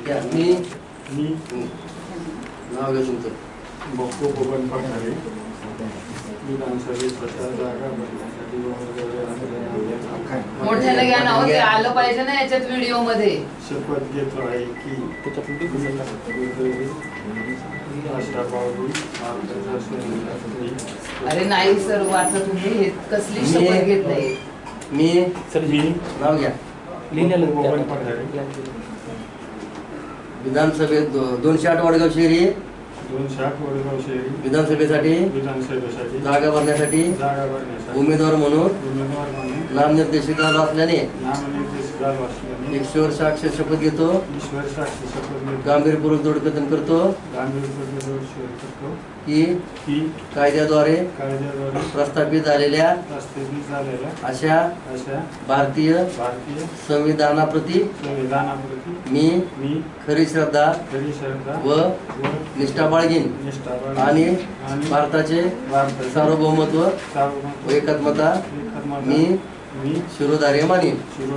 मी नाव घ्या तुमचं. बापू बबन पठारे विधानसभेच्या जागा भरण्यासाठी मोठ्याने घ्या ना, ते आलं पाहिजे ना याच्यात व्हिडिओ मध्ये. शपथ घेतो आहे की अरे नाही सर, वाचा तुम्ही, हे कसली शपथ घेत नाही. मी नाव घ्या. बबन पठारे विधानसभेत 208 वडगाव शहरी 208 वडगाव शहरी विधानसभेसाठी जागा भरण्यासाठी उमेदवार म्हणून नामनिर्देशित झालो असल्याने ईश्वर साक्ष शपथ घेतो. गांभीर्यपूर्वक दृढकथन करतो की कायद्याद्वारे प्रस्थापित झालेल्या अशा भारतीय संविधानाप्रती मी खरी श्रद्धा व निष्ठा बाळगीन आणि भारताचे सार्वभौमत्व व एकात्मता मी शिरोधार्य मानीन.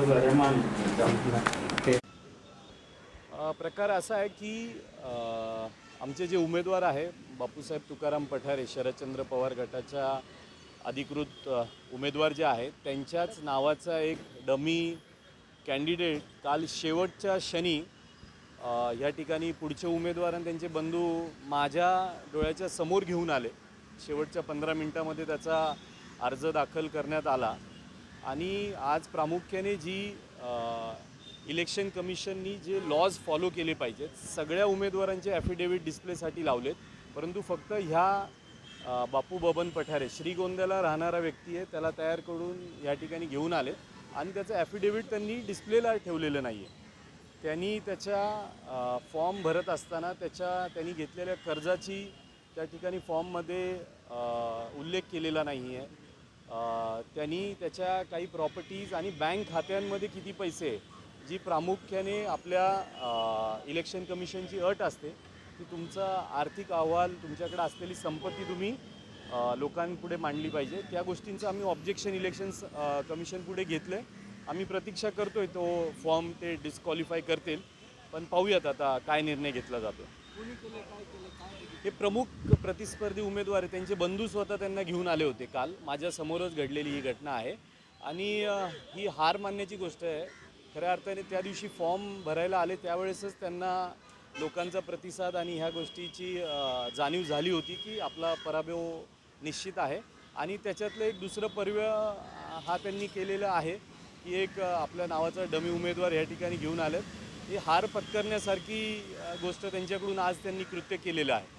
प्रकार असा आहे की आमचे जे उमेदवार आहे बापूसाहेब तुकाराम पठारे शरदचंद्र पवार गटाच्या अधिकृत उमेदवार जे आहेत त्यांच्याच नावाचा एक डमी कॅन्डिडेट काल शेवटच्या क्षणी या ठिकाणी पुढचे उमेदवार आणि त्यांचे बंधू माझ्या डोळ्याच्या समोर घेऊन आले. शेवटच्या 15 मिनिटांमध्ये त्याचा अर्ज दाखल करण्यात आला आणि आज प्रामुख्याने जी इलेक्शन कमिशननी जे लॉज फॉलो केले पाहिजेत सगळ्या उमेदवारांचे ॲफिडेविट डिस्प्लेसाठी लावलेत, परंतु फक्त ह्या बापू बबन पठारे श्रीगोंद्याला राहणारा व्यक्ती आहे त्याला तयार करून या ठिकाणी घेऊन आले आणि त्याचं ॲफिडेविट त्यांनी डिस्प्लेला ठेवलेलं नाही आहे. त्यांनी त्याच्या फॉर्म भरत असताना त्यांनी घेतलेल्या कर्जाची त्या ठिकाणी फॉर्ममध्ये उल्लेख केलेला नाही आहे. त्यांनी त्याच्या काही प्रॉपर्टीज आणि बँक खात्यांमध्ये किती पैसे, जी प्रामुख्याने आपल्या इलेक्शन कमिशनची अट असते की तुमचा आर्थिक अहवाल तुमच्याकडे असलेली संपत्ती तुम्ही लोकांपुढे मांडली पाहिजे, त्या गोष्टींचं आम्ही ऑब्जेक्शन इलेक्शन्स कमिशनपुढे घेतलं आहे. आम्ही प्रतीक्षा करतो आहे तो फॉर्म ते डिस्क्वालिफाय करतील, पण पाहूयात आता काय निर्णय घेतला जातो. हे प्रमुख प्रतिस्पर्धी उमेदवार त्यांचे बंधू स्वतः त्यांना घेऊन आले होते. काल माझ्यासमोरच घडलेली ही घटना आहे आणि ही हार मानण्याची गोष्ट आहे. खऱ्या अर्थाने त्या दिवशी फॉर्म भरायला आले त्यावेळेसच त्यांना लोकांचा प्रतिसाद आणि ह्या गोष्टीची जाणीव झाली होती की आपला पराभव निश्चित आहे आणि त्याच्यातलं एक दुसरं पर्व हा त्यांनी केलेला आहे की एक आपल्या नावाचा डमी उमेदवार या ठिकाणी घेऊन आलेत. ही हार पत्करण्यासारखी गोष्ट त्यांच्याकडून आज त्यांनी कृत्य केलेलं आहे.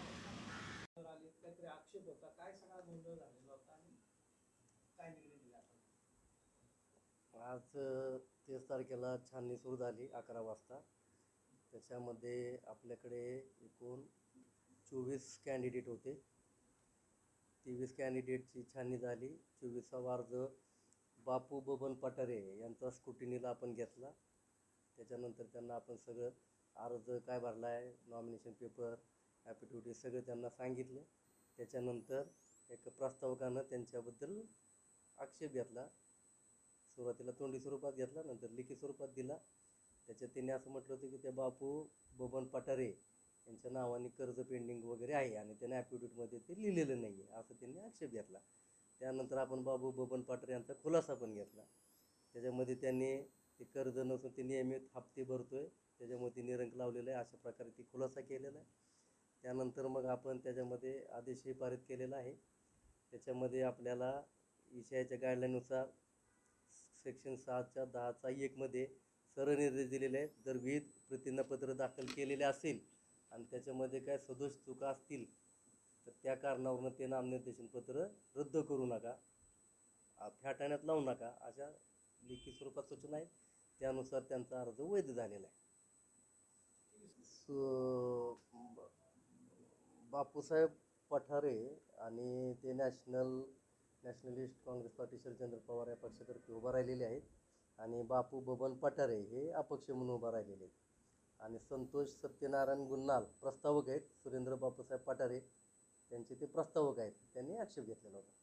आज 30 तारखेला छाननी सुरू झाली 11 वाजता. त्याच्यामध्ये आपल्याकडे एकूण 24 कॅन्डिडेट होते. 23 कॅन्डिडेटची छाननी झाली. 24वा अर्ज बापू बबन पठारे यांचा स्क्रुटिनीला आपण घेतला. त्याच्यानंतर त्यांना आपण सगळं अर्ज काय भरला आहे, नॉमिनेशन पेपर, ॲफिडेविट सगळं त्यांना सांगितलं. त्याच्यानंतर एक प्रस्तावकानं त्यांच्याबद्दल आक्षेप घेतला. सुरुवातीला तोंडी स्वरूपात घेतला, नंतर लिखित स्वरूपात दिला. त्याच्यात त्यांनी असं म्हटलं होतं की त्या बापू बबन पठारे यांच्या नावाने कर्ज पेंडिंग वगैरे आहे आणि त्यांनी ॲफिडेविटमध्ये ते लिहिलेलं नाही आहे असं त्यांनी आक्षेप घेतला. त्यानंतर आपण बापू बबन पठारे यांचा खुलासा पण घेतला. त्याच्यामध्ये त्यांनी ते कर्ज नसून ते नियमित हप्ते भरतो आहे, त्याच्यामध्ये निरंक लावलेलं आहे, अशा प्रकारे ती खुलासा केलेला आहे. त्यानंतर मग आपण त्याच्यामध्ये आदेशही पारित केलेला आहे. त्याच्यामध्ये आपल्याला ईसीआयच्या गाईडलाईननुसार सेक्शन 6(10)(1) मध्ये सरनिर्देश दिलेले आहेत. जर विविध प्रतिज्ञापत्र दाखल केलेले असेल आणि त्याच्यामध्ये काय सदोष चुका असतील तर त्या कारणावरून ते नामनिर्देशनपत्र रद्द करू नका, फेटाळण्यात लावू नका, अशा लिखित स्वरूपात सूचना आहेत. त्यानुसार त्यांचा अर्ज वैध झालेला आहे. बापूसाहेब पठारे आणि ते Nationalist Congress Party Sharadchandra Pawar या पक्षातर्फे उभा राहिलेले आहेत आणि बापू बबन पठारे हे अपक्ष म्हणून उभा राहिलेले आहेत आणि संतोष सत्यनारायण गुन्नाल प्रस्तावक आहेत. सुरेंद्र बापूसाहेब पठारे त्यांचे ते प्रस्तावक आहेत. त्यांनी आक्षेप घेतलेला होता.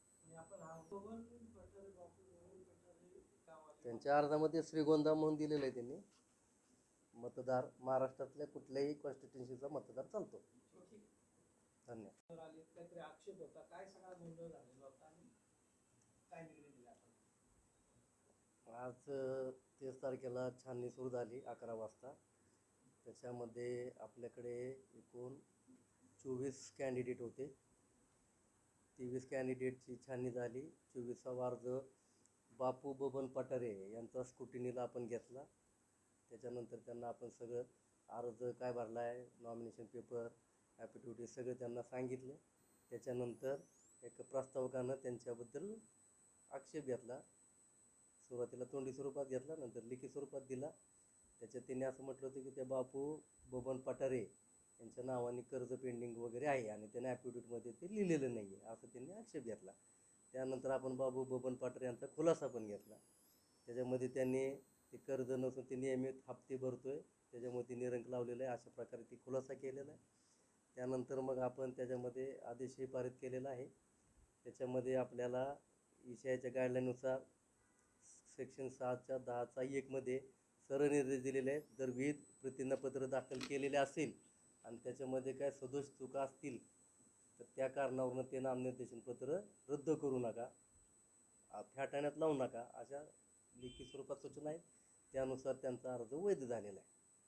त्यांच्या अर्जामध्ये श्रीगोंदा म्हणून दिलेलं आहे त्यांनी. मतदार महाराष्ट्रातल्या कुठल्याही कॉन्स्टिट्युन्सीचा मतदार चालतो. धन्यवाद. काहीतरी आक्षेप होता, काय सगळा गोंधळ झालेला होता आणि काय निर्णय दिला आपण? आज 23 तारखेला छाननी सुरू झाली 11 वाजता. त्याच्यामध्ये आपल्याकडे एकूण 24 कॅन्डिडेट होते. 23 कॅन्डिडेटची छाननी झाली. 24वा अर्ज बापू बबन पठारे यांचा स्क्रुटिनीला आपण घेतला. त्याच्यानंतर त्यांना आपण सगळं अर्ज काय भरला आहे, नॉमिनेशन पेपर, ॲफिडेविट सगळं त्यांना सांगितलं. त्याच्यानंतर एक प्रस्तावकानं त्यांच्याबद्दल आक्षेप घेतला. सुरुवातीला तोंडी स्वरूपात घेतला, नंतर लिखित स्वरूपात दिला. त्याच्यात त्यांनी असं म्हटलं होतं की त्या बापू बबन पठारे यांच्या नावाने कर्ज पेंडिंग वगैरे आहे आणि त्याने ॲफिडेविटमध्ये ते लिहिलेलं नाही आहे असं त्यांनी आक्षेप घेतला. त्यानंतर आपण बाबू बबन पठारे यांचा खुलासा पण घेतला. त्याच्यामध्ये त्यांनी ते कर्ज नसून ते नियमित हप्ते भरतो आहे, त्याच्यामुळे ते निरंक लावलेलं आहे, अशा प्रकारे ती खुलासा केलेला आहे. त्यानंतर मग आपण त्याच्यामध्ये आदेशही पारित केलेला आहे. त्याच्यामध्ये आपल्याला ईशाच्या गाईडलाईननुसार सेक्शन 6(10)(1) सरनिर्देश दिलेले आहेत. जर विहित प्रतिज्ञापत्र दाखल केलेले असेल आणि त्याच्यामध्ये काय सदोष चुका असतील तर त्या कारणावरून ते नामनिर्देशनपत्र रद्द करू नका, फेटाळण्यात लावू नका, अशा लिखित स्वरूपात सूचना आहेत. त्यानुसार त्यांचा अर्ज वैध झालेला आहे.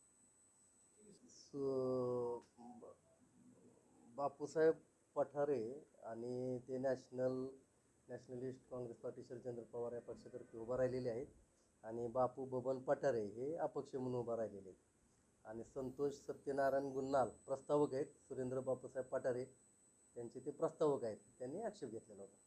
बापूसाहेब पठारे आणि ते Nationalist Congress Party Sharadchandra Pawar या पक्षातर्फे उभा राहिलेले आहेत आणि बापू बबन पठारे हे अपक्ष म्हणून उभा राहिलेले आहेत. आणि संतोष सत्यनारायण गुन्नाल प्रस्तावक आहेत. सुरेंद्र बापूसाहेब पठारे त्यांचे ते प्रस्तावक आहेत. त्यांनी आक्षेप घेतलेला होता.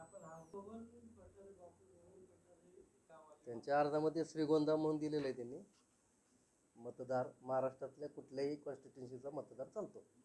त्यांच्या अर्जामध्ये श्रीगोंदा म्हणून दिलेलं आहे त्यांनी. मतदार महाराष्ट्रातल्या कुठल्याही कॉन्स्टिट्युन्सीचा मतदार चालतो.